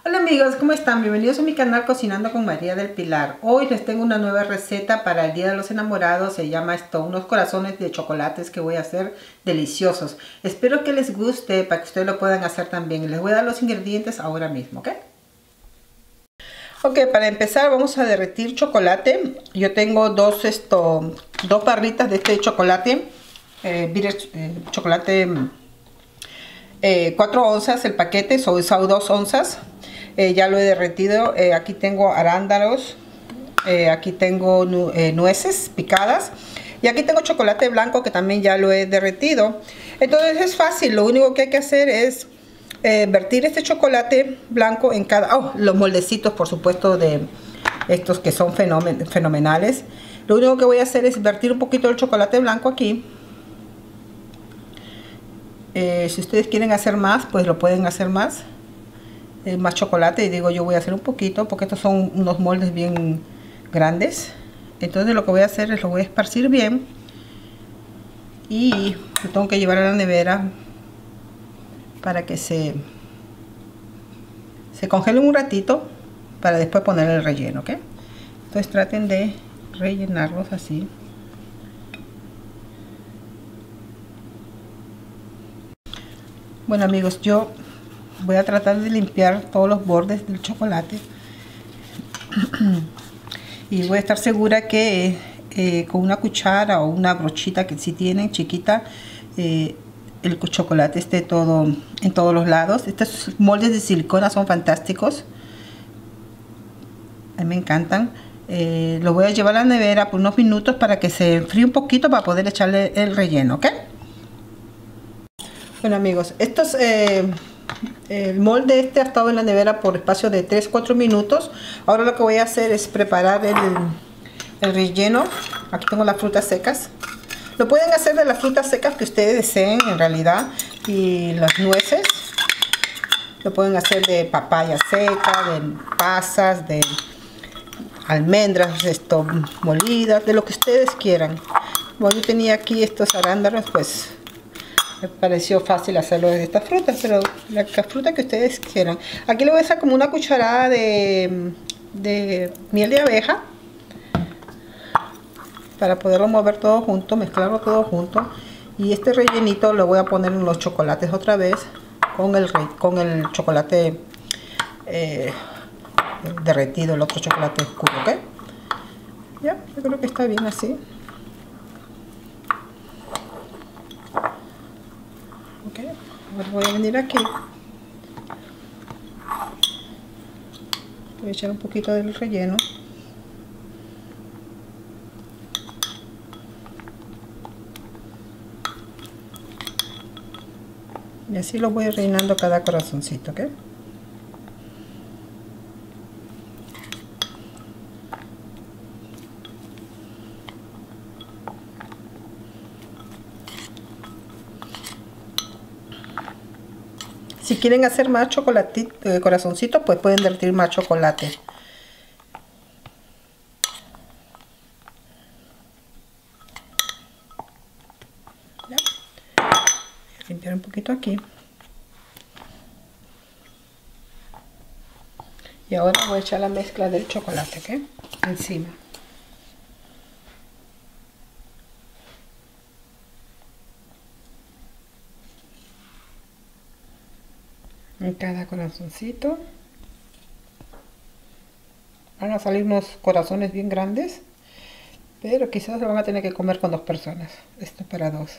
Hola amigos, ¿cómo están? Bienvenidos a mi canal Cocinando con María del Pilar. Hoy les tengo una nueva receta para el Día de los Enamorados. Se llama unos corazones de chocolates que voy a hacer deliciosos. Espero que les guste para que ustedes lo puedan hacer también. Les voy a dar los ingredientes ahora mismo, ¿ok? Ok, para empezar vamos a derretir chocolate. Yo tengo dos barritas de este chocolate. Chocolate 4 onzas el paquete, son 2 onzas. Ya lo he derretido. Aquí tengo arándanos, aquí tengo nueces picadas y aquí tengo chocolate blanco que también ya lo he derretido. Entonces es fácil, lo único que hay que hacer es vertir este chocolate blanco en cada... los moldecitos, por supuesto, de estos que son fenomenales. Lo único que voy a hacer es vertir un poquito del chocolate blanco aquí. Si ustedes quieren hacer más, pues lo pueden hacer más chocolate, y digo yo voy a hacer un poquito porque estos son unos moldes bien grandes. Entonces lo que voy a hacer es lo voy a esparcir bien y lo tengo que llevar a la nevera para que se congele un ratito para después poner el relleno, ¿ok? Entonces traten de rellenarlos así. Bueno amigos, yo voy a tratar de limpiar todos los bordes del chocolate y voy a estar segura que con una cuchara o una brochita que si tienen chiquita, el chocolate esté todo en todos los lados. Estos moldes de silicona son fantásticos, a mí me encantan. Lo voy a llevar a la nevera por unos minutos para que se enfríe un poquito para poder echarle el relleno, ¿ok? Bueno amigos, el molde ha estado en la nevera por espacio de 3-4 minutos. Ahora lo que voy a hacer es preparar el relleno. Aquí tengo las frutas secas. Lo pueden hacer de las frutas secas que ustedes deseen en realidad. Y las nueces. Lo pueden hacer de papaya seca, de pasas, de almendras molidas, de lo que ustedes quieran. Como yo tenía aquí estos arándanos, pues me pareció fácil hacerlo de estas frutas, pero la fruta que ustedes quieran. Aquí le voy a echar como una cucharada de miel de abeja para poderlo mover todo junto, mezclarlo todo junto. Y este rellenito lo voy a poner en los chocolates otra vez con el chocolate derretido, el otro chocolate oscuro, ¿ok? Ya, yo creo que está bien así. Ahora voy a venir aquí, voy a echar un poquito del relleno y así lo voy rellenando cada corazoncito, ¿ok? Si quieren hacer más corazoncitos, pues pueden derretir más chocolate. ¿Ya? Voy a limpiar un poquito aquí. Y ahora voy a echar la mezcla del chocolate, ¿ok? Encima. En cada corazoncito van a salir unos corazones bien grandes, pero quizás se van a tener que comer con 2 personas. Esto es para 2.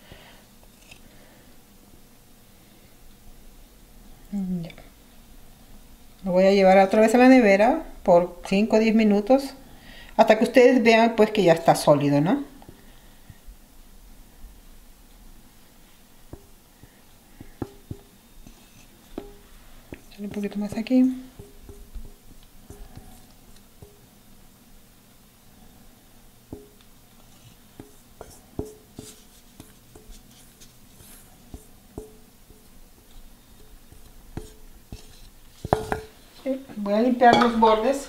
Ya. Lo voy a llevar otra vez a la nevera por 5 o 10 minutos hasta que ustedes vean pues que ya está sólido, ¿no? Un poquito más aquí. Voy a limpiar los bordes.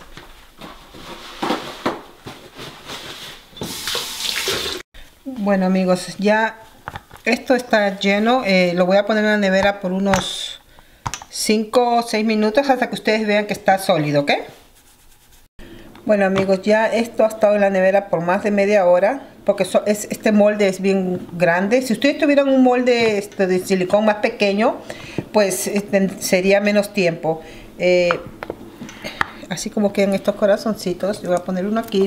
Bueno amigos, ya esto está lleno. Lo voy a poner en la nevera por unos 5 o 6 minutos hasta que ustedes vean que está sólido, ¿ok? Bueno amigos, ya esto ha estado en la nevera por más de media hora, porque este molde es bien grande. Si ustedes tuvieran un molde de silicón más pequeño, pues sería menos tiempo. Así como quedan estos corazoncitos. Yo voy a poner uno aquí.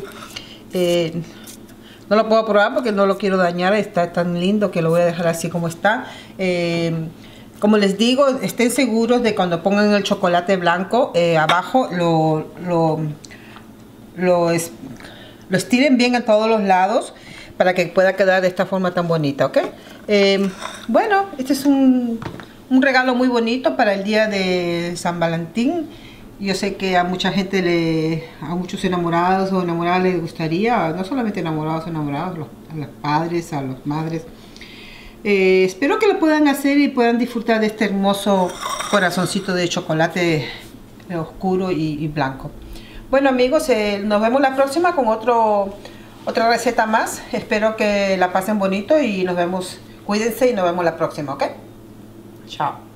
No lo puedo probar porque no lo quiero dañar. Está tan lindo que lo voy a dejar así como está. Como les digo, estén seguros de cuando pongan el chocolate blanco abajo lo estiren bien en todos los lados para que pueda quedar de esta forma tan bonita, ¿ok? Bueno, este es un regalo muy bonito para el día de San Valentín. Yo sé que a mucha gente, a muchos enamorados o enamoradas les gustaría, no solamente enamorados o enamoradas, a los padres, a las madres. Espero que lo puedan hacer y puedan disfrutar de este hermoso corazoncito de chocolate oscuro y blanco. Bueno amigos, nos vemos la próxima con otra receta más. Espero que la pasen bonito y nos vemos. Cuídense y nos vemos la próxima, ¿ok? Chao.